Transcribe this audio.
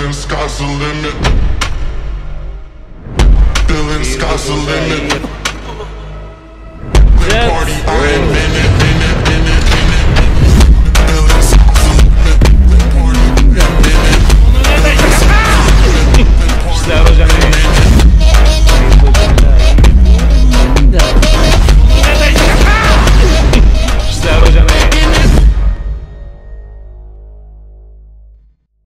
Feeling sky's the limit. Feeling sky's the limit. Party, I am in